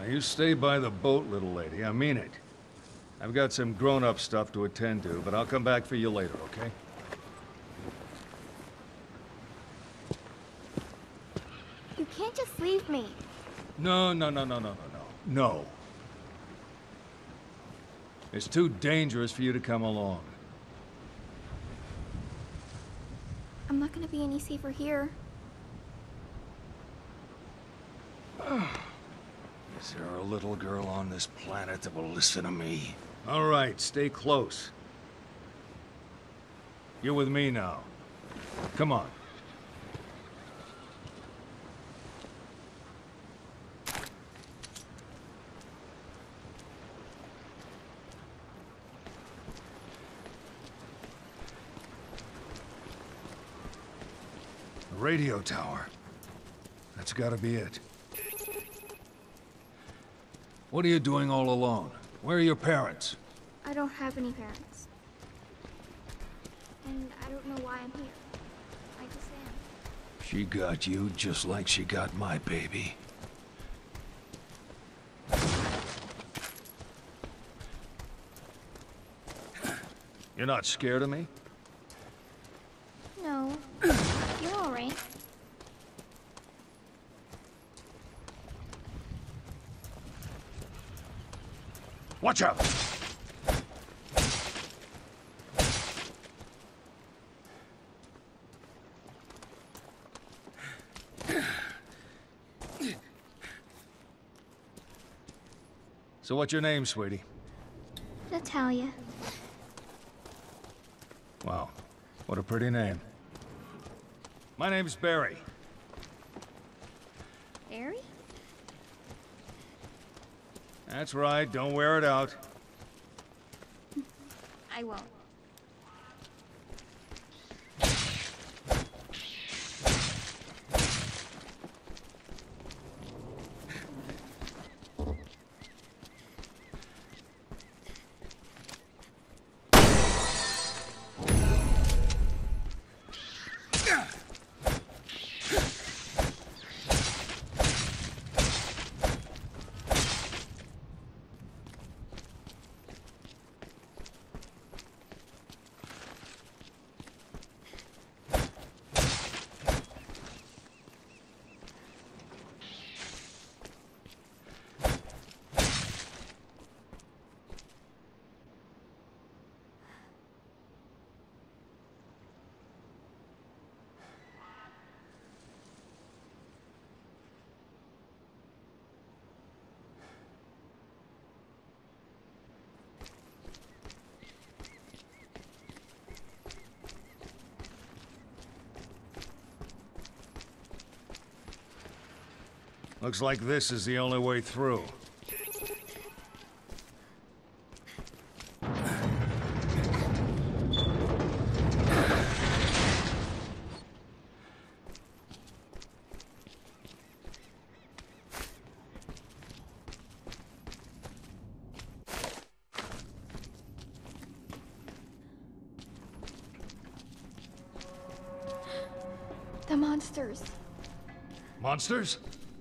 You stay by the boat, little lady. I mean it. I've got some grown-up stuff to attend to, but I'll come back for you later, okay? You can't just leave me. No. No. It's too dangerous for you to come along. I'm not gonna be any safer here. Is there a little girl on this planet that will listen to me? All right, stay close. You're with me now. Come on. The radio tower. That's gotta be it. What are you doing all alone? Where are your parents? I don't have any parents. And I don't know why I'm here. I just am. She got you just like she got my baby. You're not scared of me? No. You're alright. Watch out! So what's your name, sweetie? Natalia. Wow, what a pretty name. My name's Barry. Barry? That's right, don't wear it out. I won't. Looks like this is the only way through. The monsters. Monsters?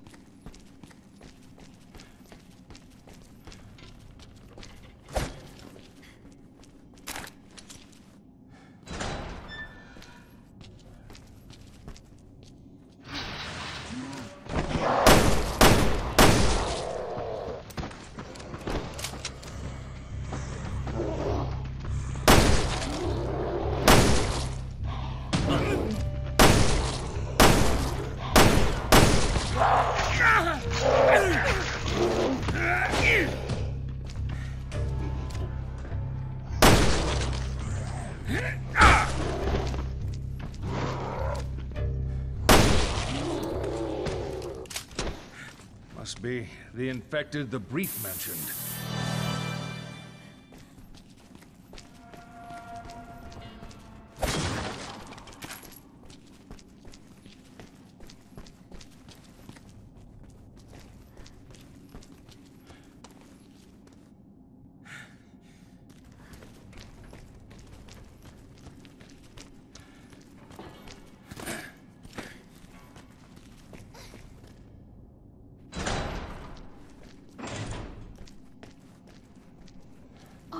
Must be the infected the Brief mentioned.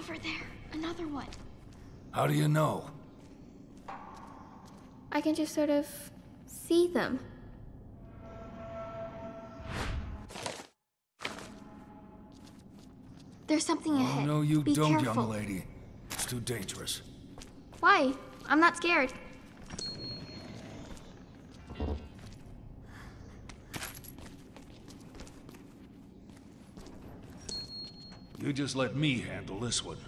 Over there. Another one. How do you know? I can just sort of see them. There's something Oh, ahead. no, you Be don't, careful. young lady. It's too dangerous. Why? I'm not scared. You just let me handle this one.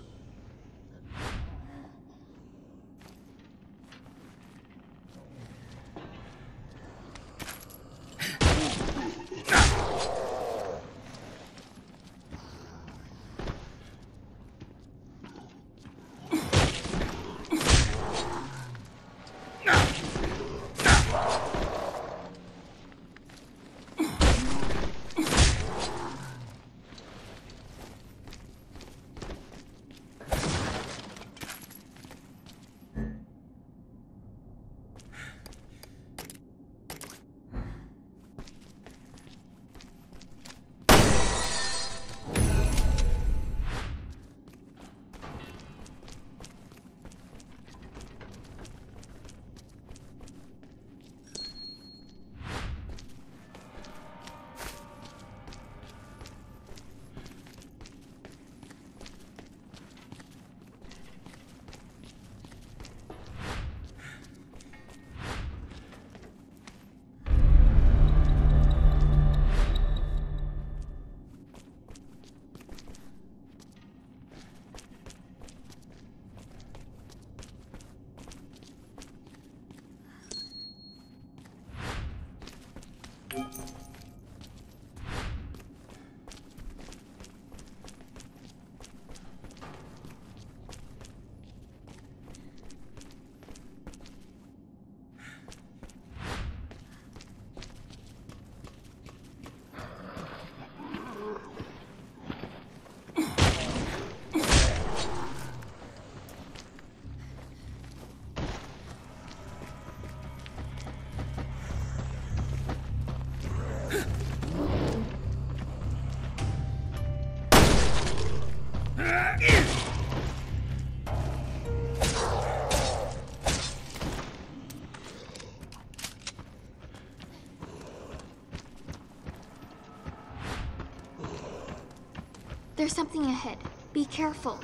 There's something ahead. Be careful.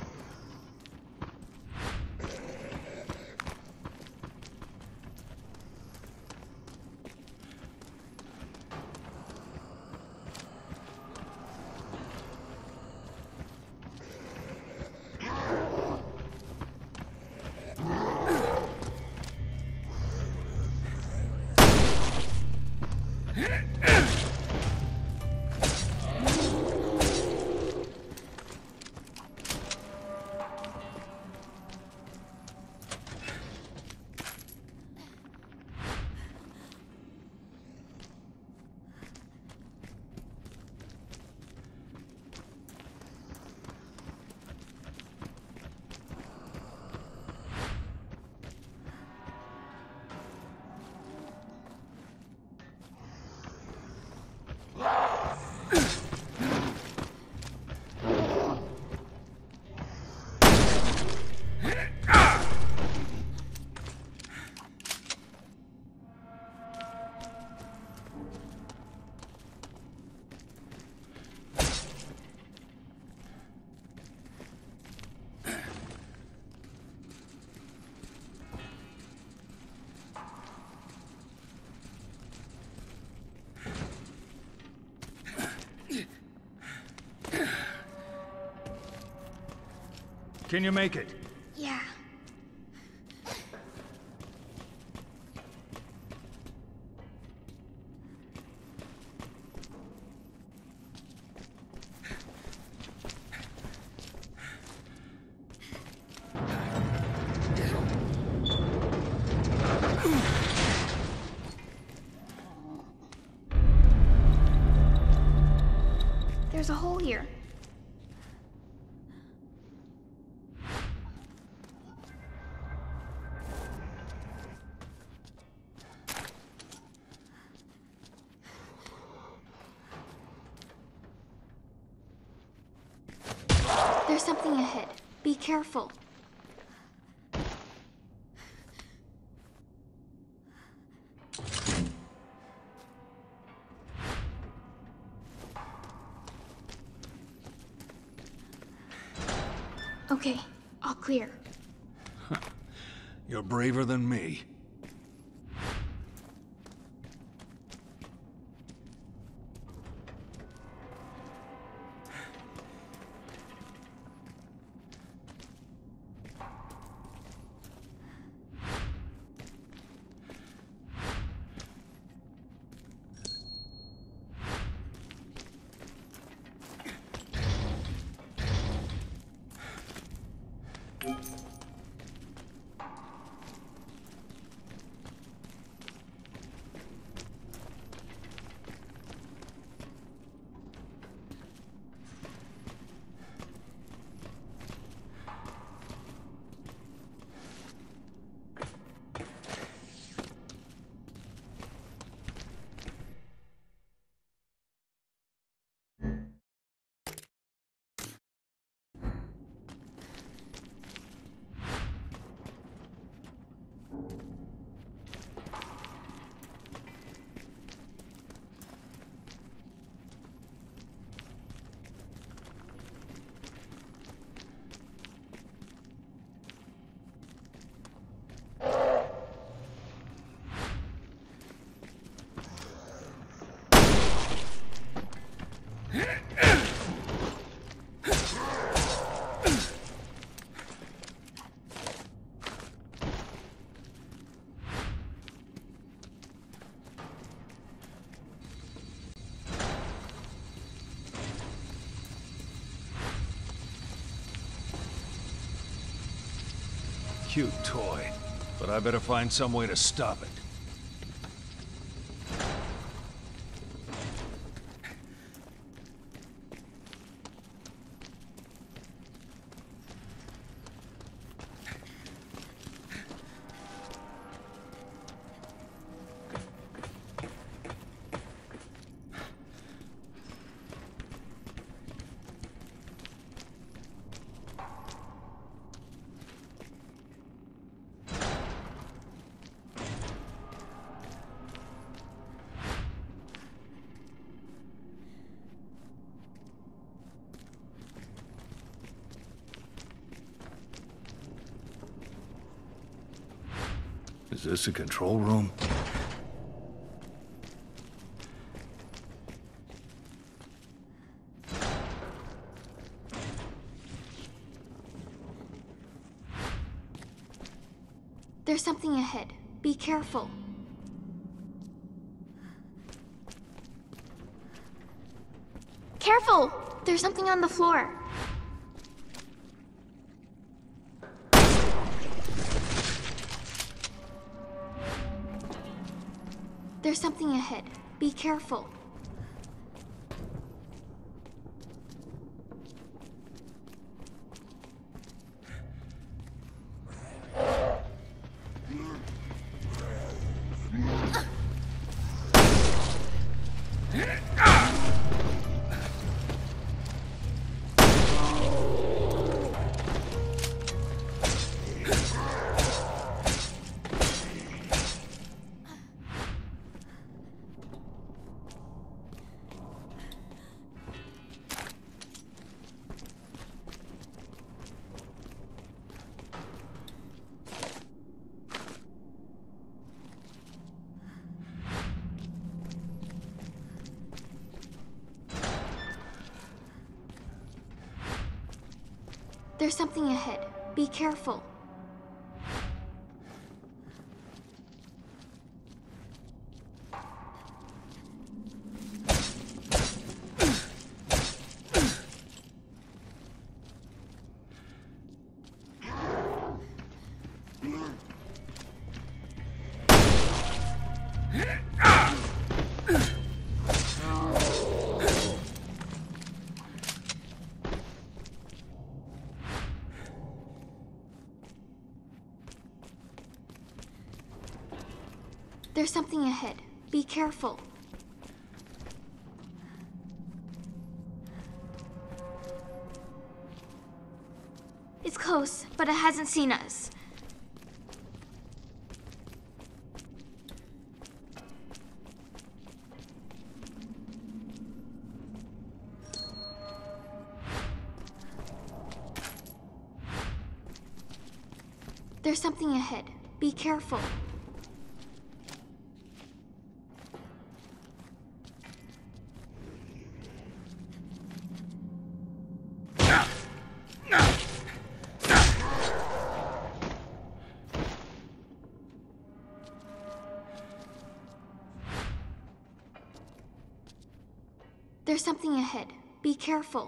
Can you make it? Yeah. There's a hole here. There's something ahead. Be careful. Okay, all clear. You're braver than me. Cute toy, but I better find some way to stop it. Is this a control room? There's something ahead. Be careful. Careful! There's something on the floor. There's something ahead. Be careful. There's something ahead. Be careful. There's something ahead. Be careful. It's close, but it hasn't seen us. There's something ahead. Be careful. There's something ahead. Be careful.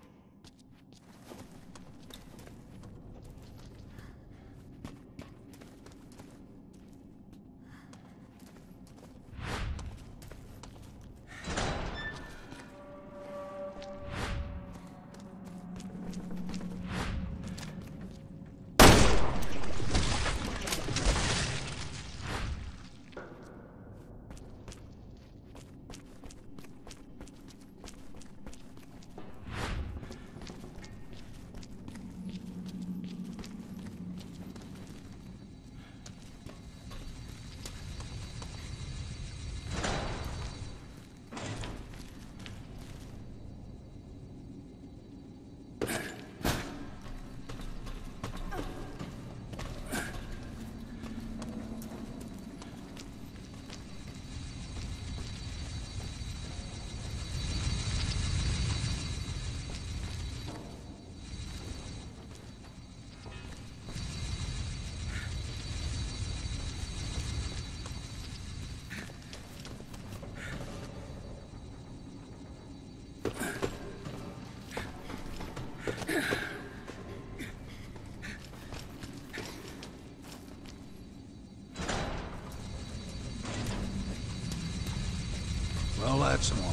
Well, that's normal.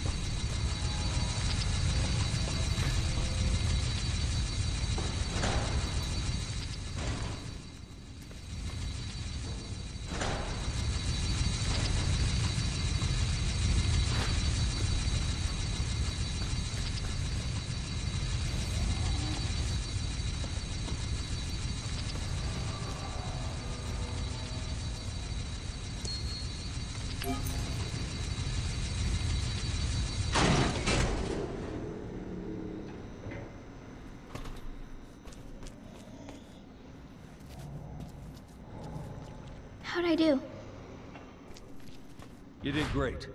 How'd I do? You did great.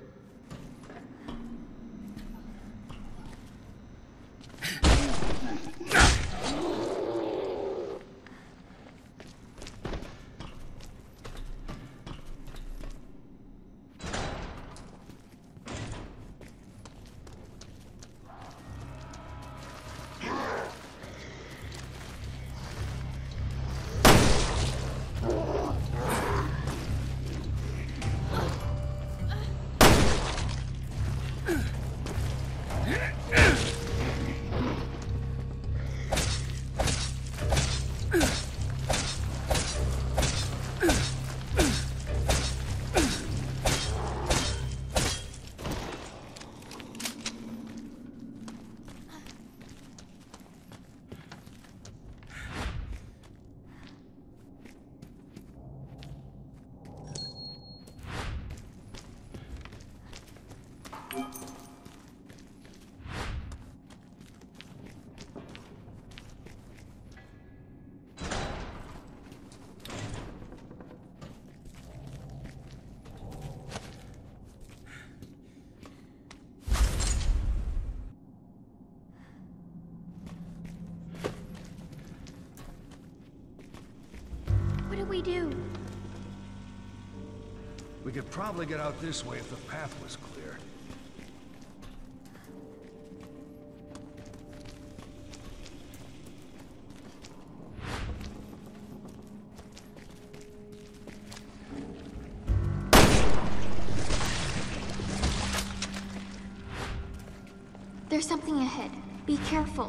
What do we do? We could probably get out this way if the path was clear. There's something ahead. Be careful.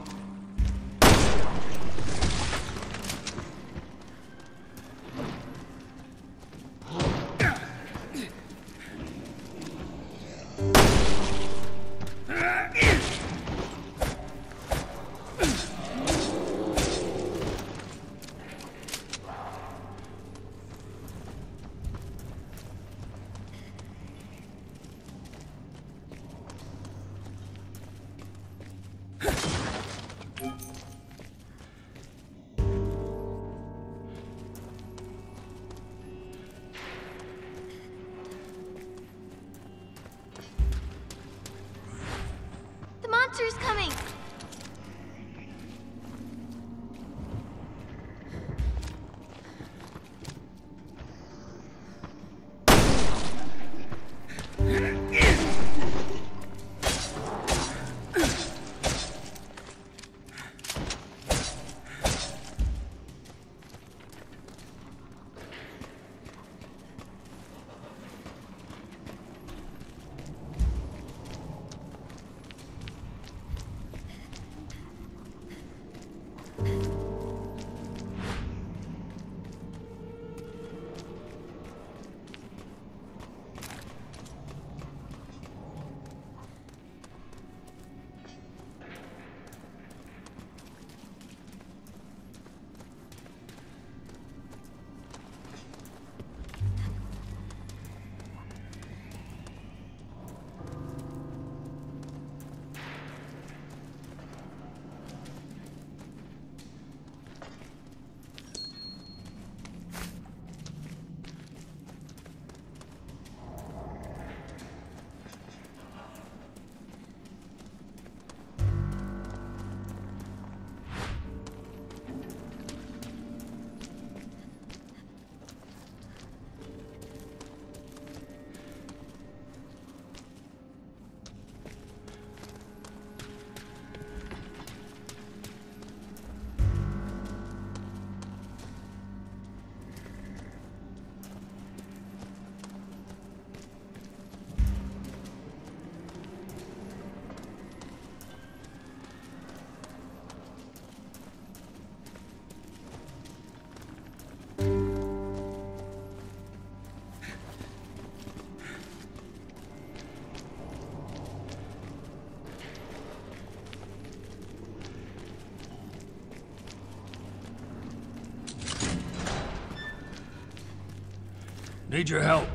Need your help.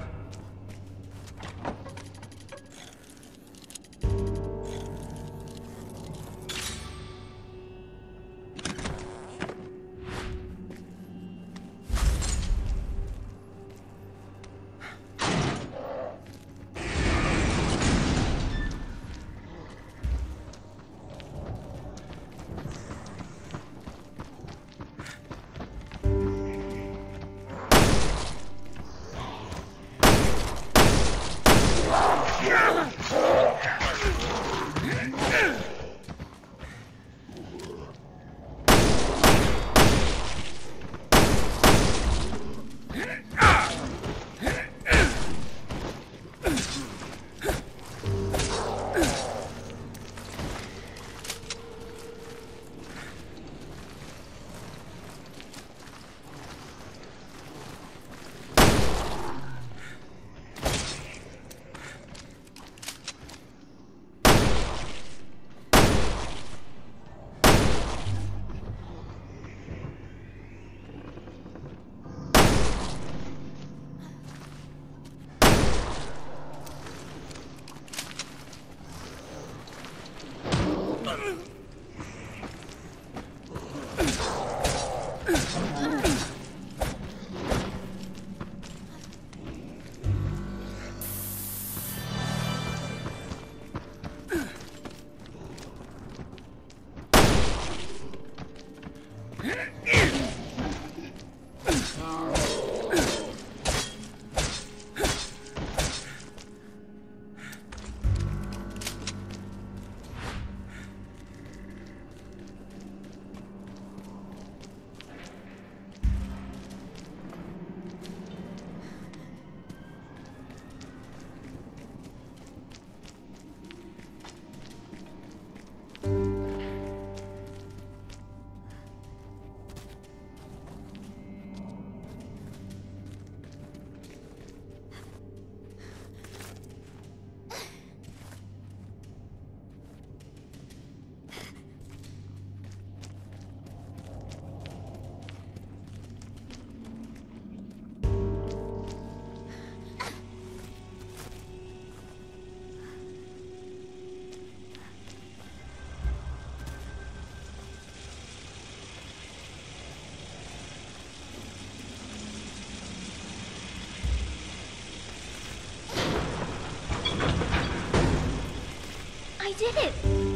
I did it!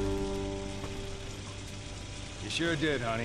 You sure did, honey.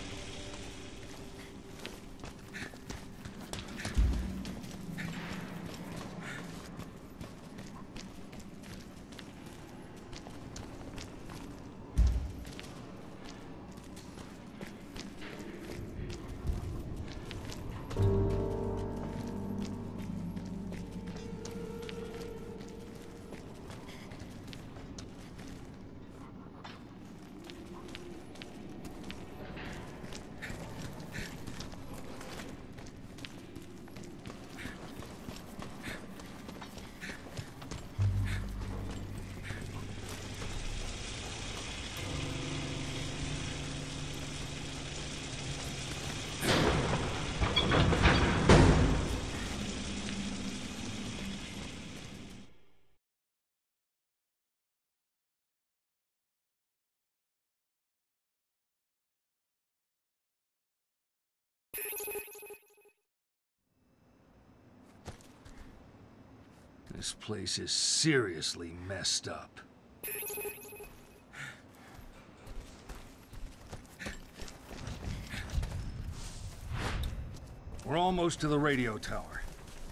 This place is seriously messed up. We're almost to the radio tower.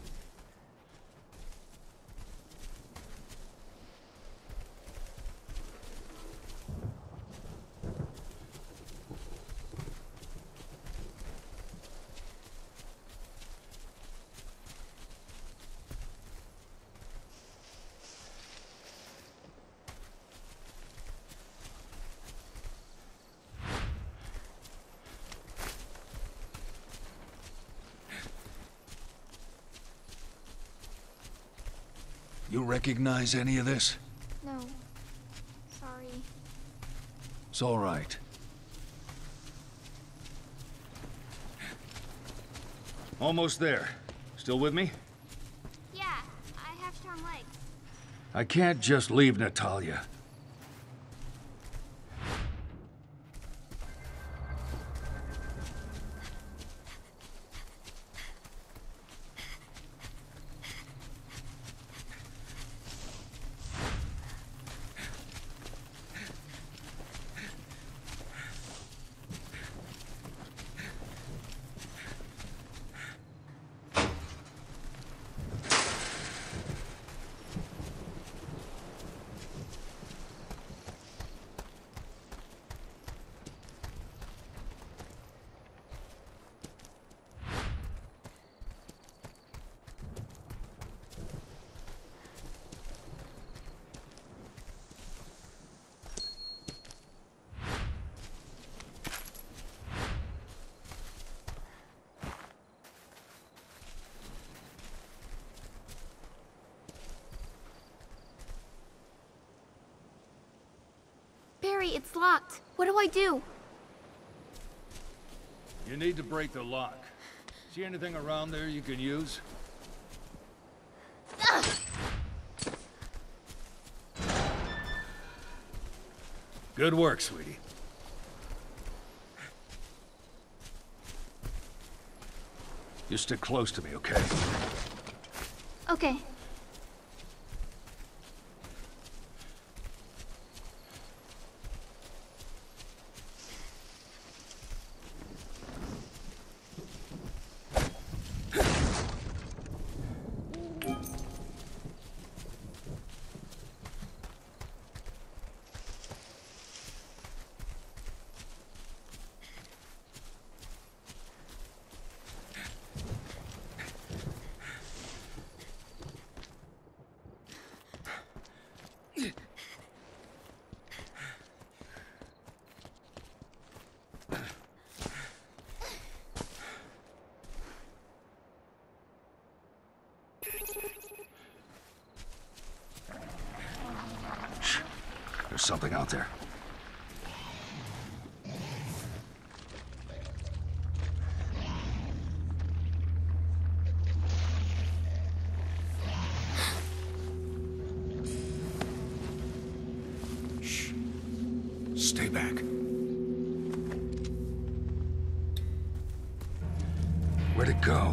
You recognize any of this? No. Sorry. It's all right. Almost there. Still with me? I can't just leave Natalia. Barry, it's locked. What do I do? You need to break the lock. See anything around there you can use? Good work, sweetie. You stick close to me, okay? Okay. Shh. There's something out there. Shh. Stay back. Where'd it go?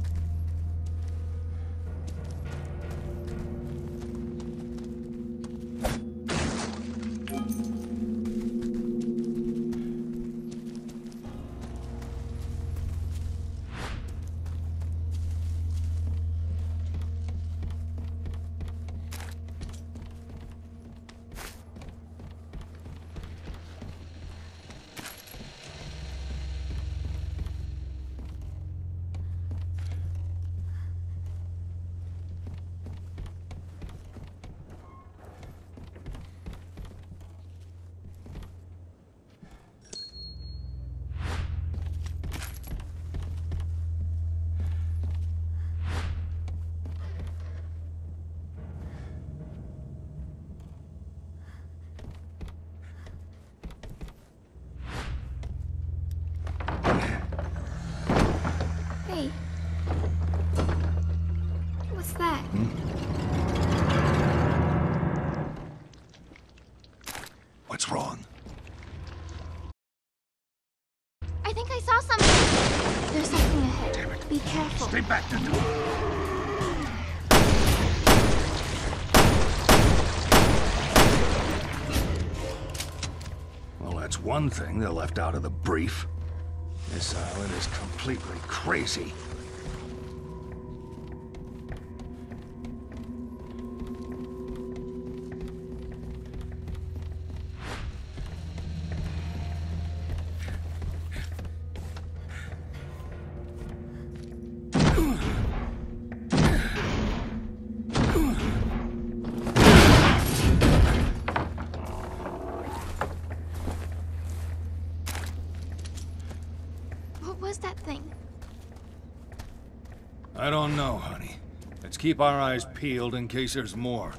Hey. What's that? What's wrong? I think I saw something. There's something ahead. Damn it. Be careful. Stay back, Natalia. Well, that's one thing they left out of the brief. This island is completely crazy. What was that thing? I don't know, honey. Let's keep our eyes peeled in case there's more.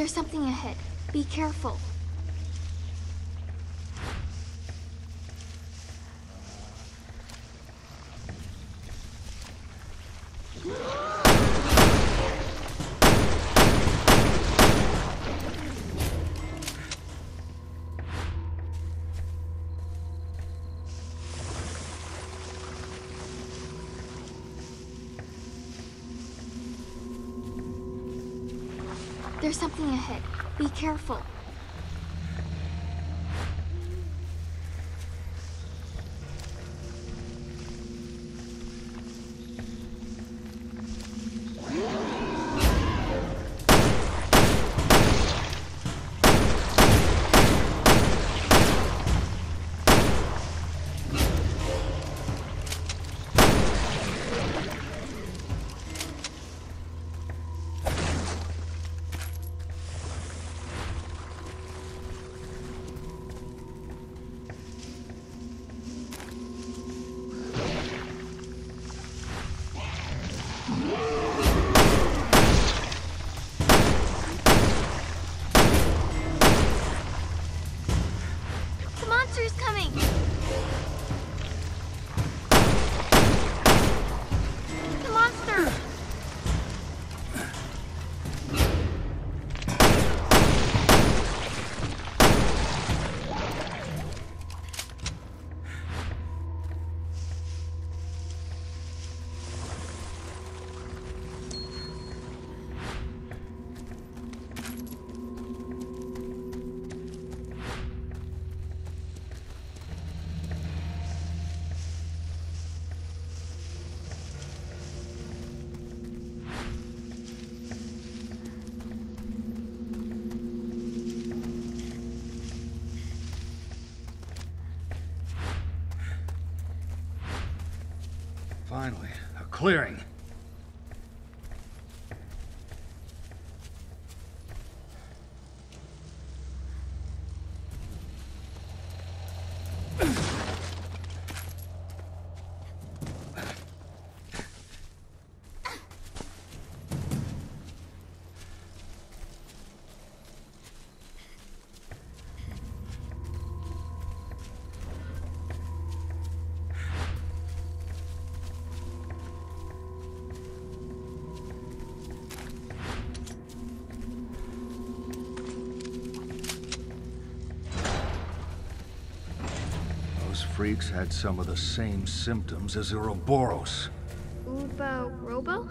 There's something ahead. Be careful. There's something ahead. Be careful. The monster's coming! The monster! Finally, a clearing. Those freaks had some of the same symptoms as Ouroboros. Robo?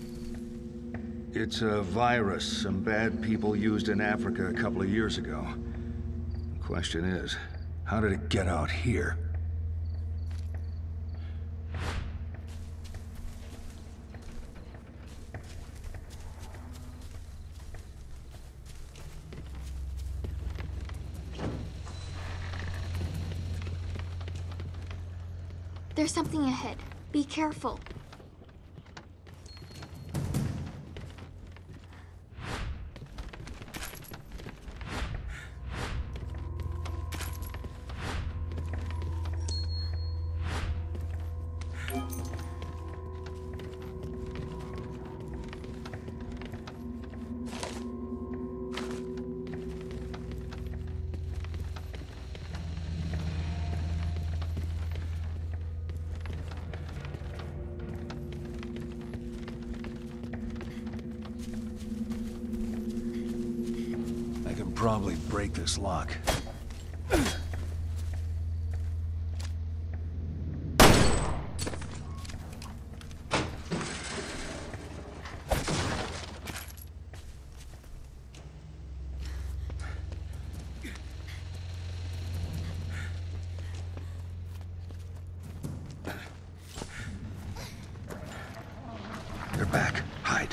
It's a virus some bad people used in Africa a couple of years ago. The question is, how did it get out here? There's something ahead. Be careful. I can probably break this lock. They're back. Hide.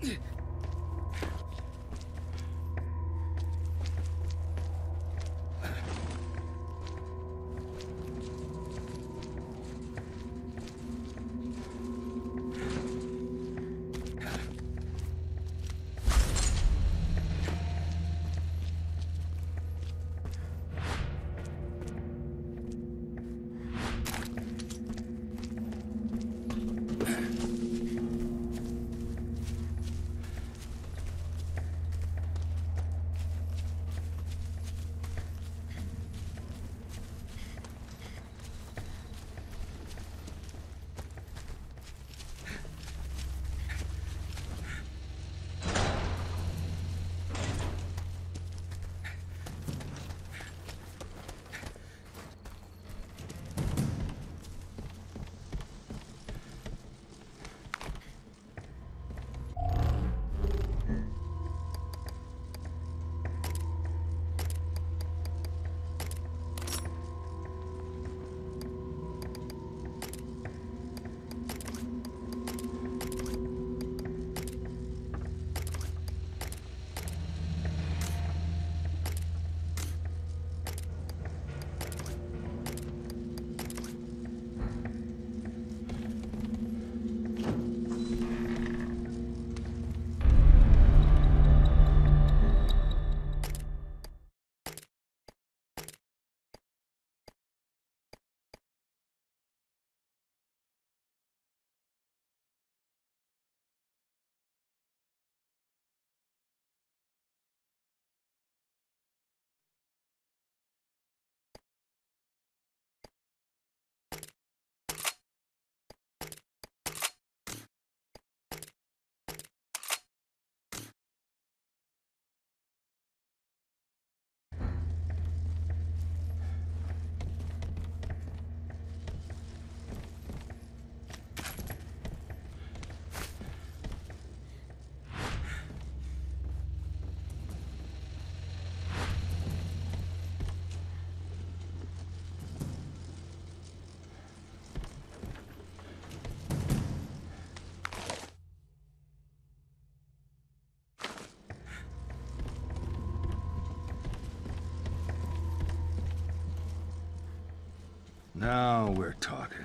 Now we're talking.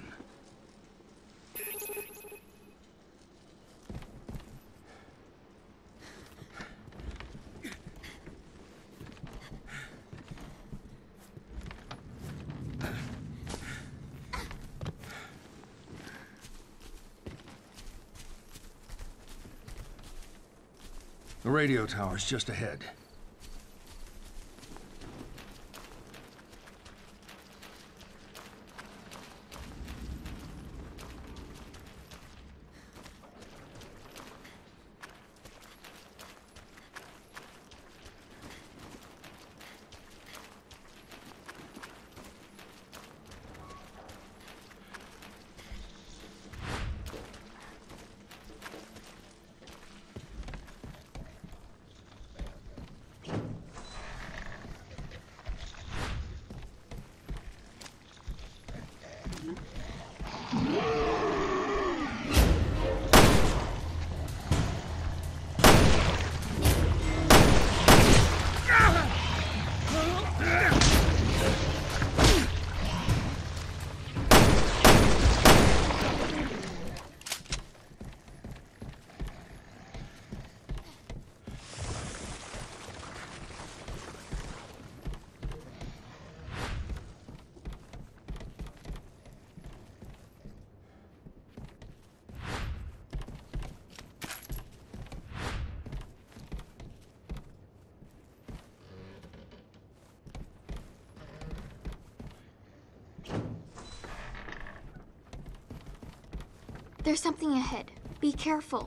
The radio tower's just ahead. There's something ahead. Be careful.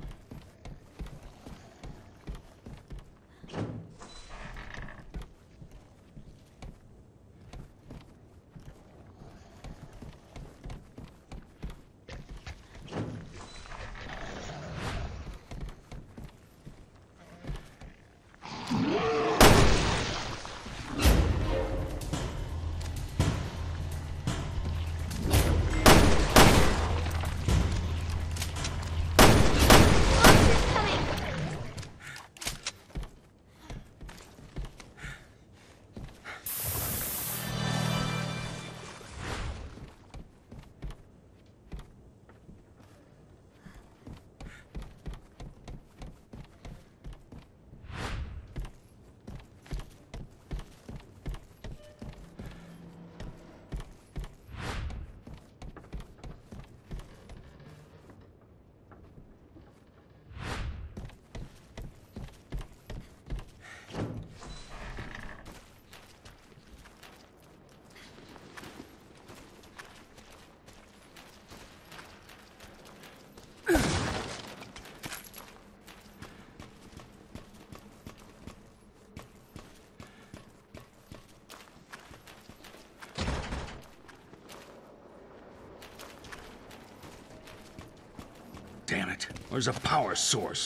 Where's a power source?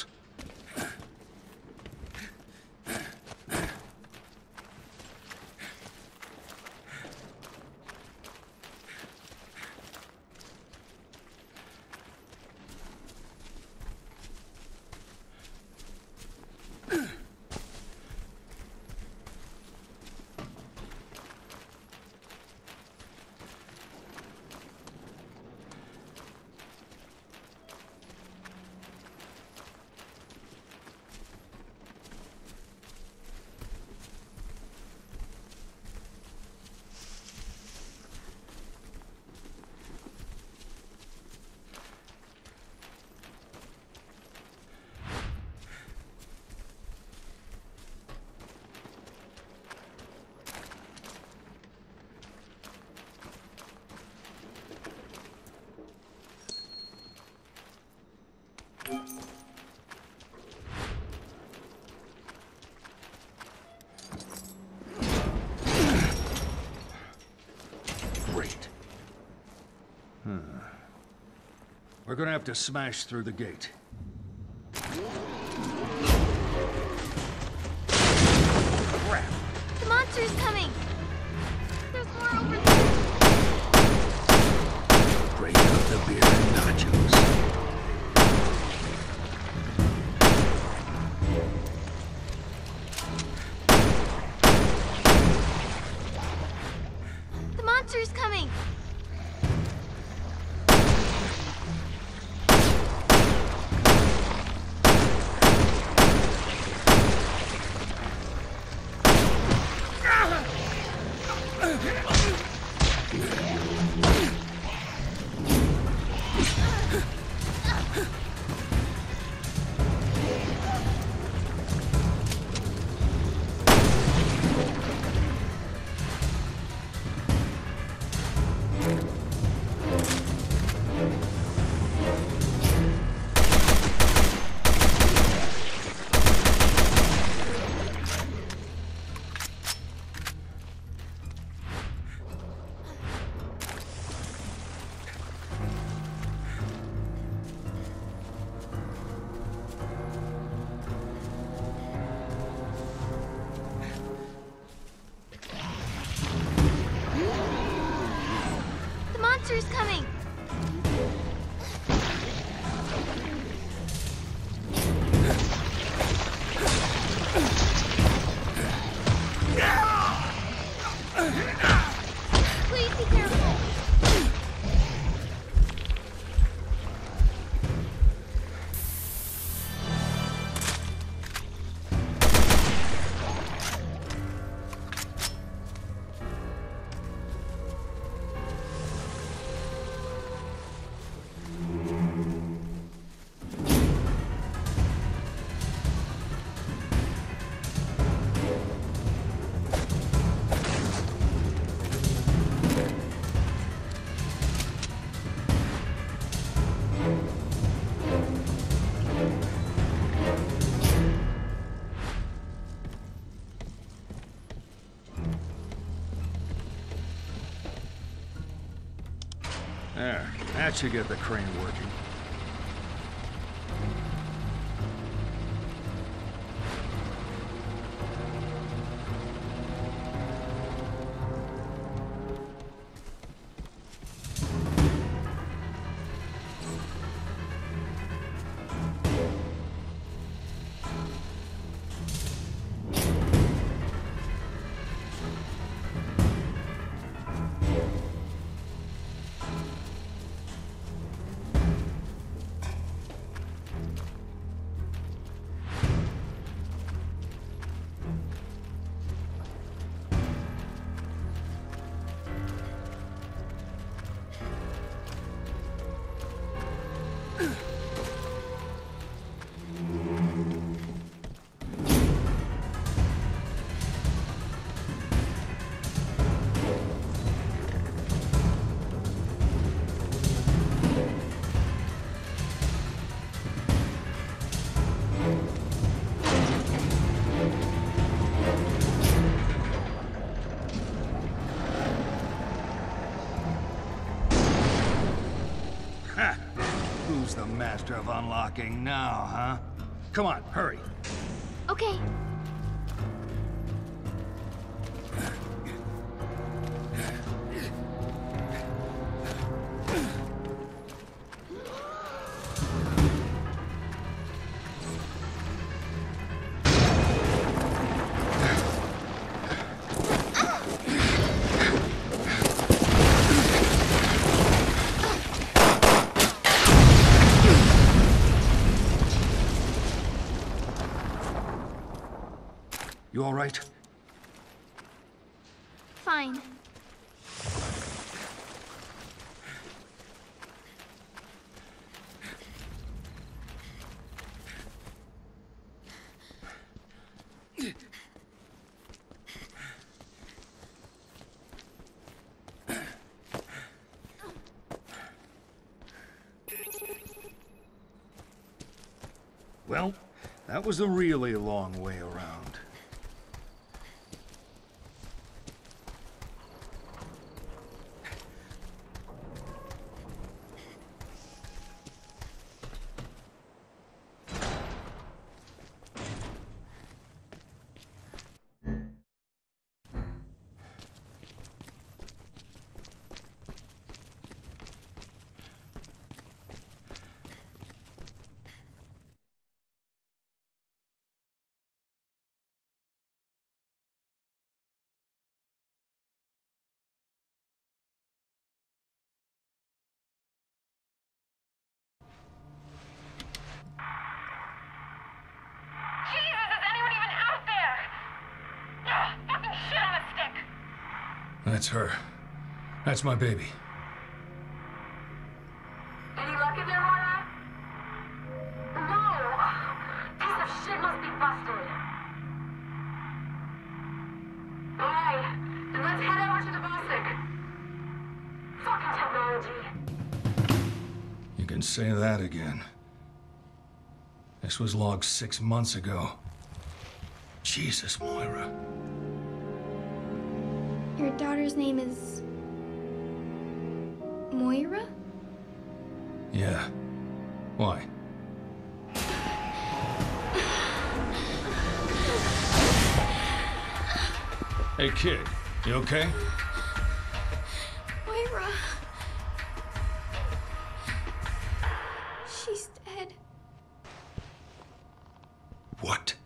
Great. We're gonna have to smash through the gate. Crap! The monster's coming! There's more over there! Break out the beer and nachos. The monster's coming! The monster's coming! Please be careful! There, that should get the crane working. master of unlocking now, huh? Come on, hurry. Okay. You all right? Fine. Well, that was a really long way around. Jesus, is anyone even out there? Ugh, fucking shit on a stick! That's her. That's my baby. Any luck in there, Moira? No! Piece of shit must be busted. Alright, then let's head over to the Bostic. Fucking technology. You can say that again. This was logged 6 months ago. Jesus, Moira. Your daughter's name is... Moira? Yeah. Why? Hey, kid. You okay? Moira. She's dead. What?